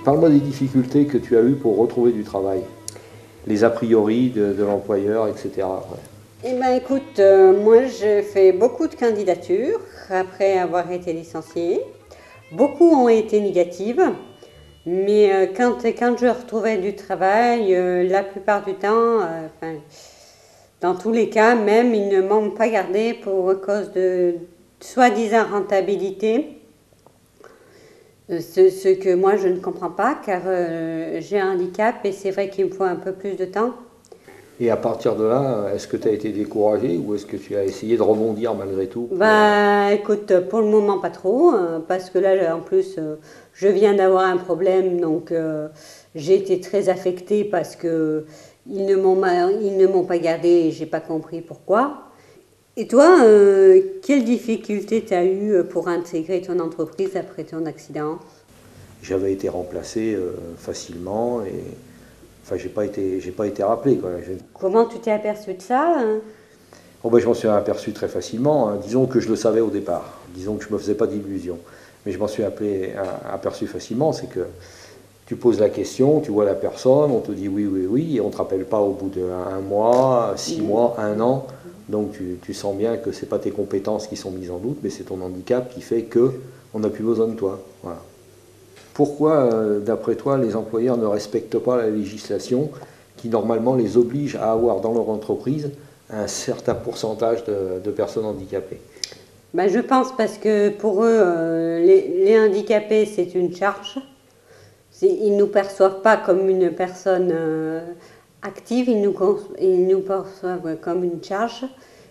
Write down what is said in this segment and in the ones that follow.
Parle-moi des difficultés que tu as eues pour retrouver du travail, les a priori de l'employeur, etc. Eh bien écoute, moi j'ai fait beaucoup de candidatures après avoir été licenciée. Beaucoup ont été négatives, mais quand je retrouvais du travail, la plupart du temps, dans tous les cas même, ils ne m'ont pas gardé pour cause de soi-disant rentabilité. Ce que moi je ne comprends pas car j'ai un handicap et c'est vrai qu'il me faut un peu plus de temps. Et à partir de là, est-ce que tu as été découragé ou est-ce que tu as essayé de rebondir malgré tout Bah écoute, pour le moment pas trop, parce que là en plus je viens d'avoir un problème, donc j'ai été très affectée parce que ils ne m'ont pas gardée et j'ai pas compris pourquoi. Et toi, quelles difficultés tu as eues pour intégrer ton entreprise après ton accident? J'avais été remplacé facilement et enfin j'ai pas été rappelé quoi. Comment tu t'es aperçu de ça, hein? Oh ben, je m'en suis aperçu très facilement, hein. Disons que je le savais au départ, disons que je ne me faisais pas d'illusions. Mais je m'en suis aperçu facilement, c'est que tu poses la question, tu vois la personne, on te dit oui, oui, oui, et on ne te rappelle pas au bout d'un mois, 6 mois, un an. Donc tu sens bien que ce n'est pas tes compétences qui sont mises en doute, mais c'est ton handicap qui fait qu'on n'a plus besoin de toi. Voilà. Pourquoi, d'après toi, les employeurs ne respectent pas la législation qui normalement les oblige à avoir dans leur entreprise un certain pourcentage de personnes handicapées? Ben, je pense parce que pour eux, les handicapés, c'est une charge. Ils ne nous perçoivent pas comme une personne active, ils nous perçoivent comme une charge.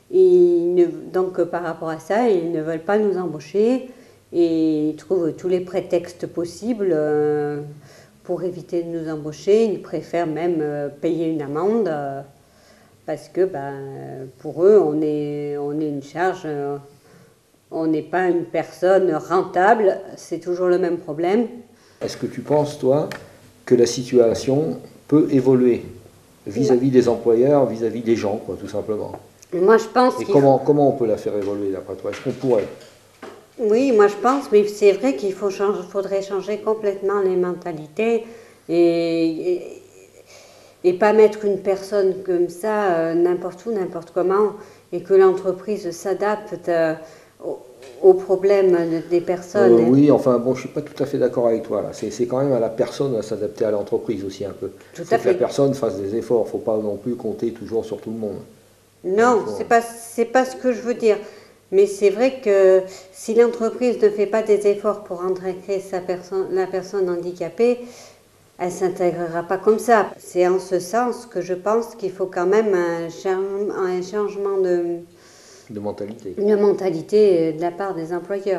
Donc par rapport à ça, ils ne veulent pas nous embaucher et ils trouvent tous les prétextes possibles pour éviter de nous embaucher. Ils préfèrent même payer une amende parce que pour eux, on est une charge. On n'est pas une personne rentable, c'est toujours le même problème. Est-ce que tu penses, toi, que la situation peut évoluer vis-à-vis des employeurs, vis-à-vis des gens, quoi, tout simplement? Moi, je pense Et comment on peut la faire évoluer, d'après toi? Est-ce qu'on pourrait? Oui, moi je pense, mais c'est vrai qu'il faudrait changer complètement les mentalités et, et pas mettre une personne comme ça n'importe où, n'importe comment, et que l'entreprise s'adapte aux problèmes des personnes. Oui, enfin bon, je suis pas tout à fait d'accord avec toi là. C'est quand même à la personne à s'adapter à l'entreprise aussi un peu. Il faut que la personne fasse des efforts. Il ne faut pas non plus compter toujours sur tout le monde. Non, c'est pas ce que je veux dire. Mais c'est vrai que si l'entreprise ne fait pas des efforts pour intégrer la personne handicapée, elle ne s'intégrera pas comme ça. C'est en ce sens que je pense qu'il faut quand même un changement De mentalité. de mentalité de la part des employeurs.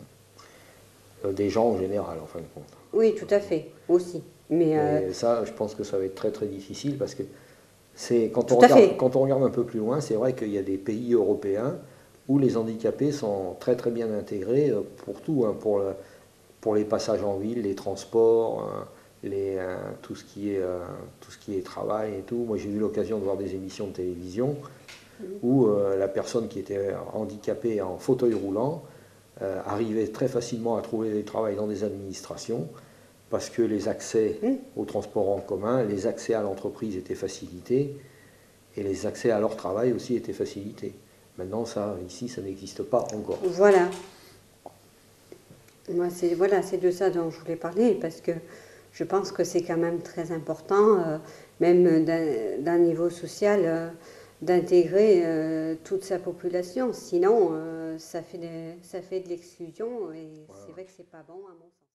Des gens en général, en fin de compte. Oui, tout à fait, aussi. Mais ça, je pense que ça va être très très difficile parce que quand on regarde un peu plus loin, c'est vrai qu'il y a des pays européens où les handicapés sont très très bien intégrés pour tout, hein, pour les passages en ville, les transports, tout ce qui est travail et tout. Moi j'ai eu l'occasion de voir des émissions de télévision où la personne qui était handicapée en fauteuil roulant arrivait très facilement à trouver du travail dans des administrations parce que les accès au transport en commun, les accès à l'entreprise étaient facilités et les accès à leur travail aussi étaient facilités. Maintenant, ça, ici, ça n'existe pas encore. Voilà. Moi, c'est de ça dont je voulais parler, parce que je pense que c'est quand même très important, même d'un niveau social, d'intégrer toute sa population. Sinon, ça fait de l'exclusion et c'est vrai que c'est pas bon à mon sens.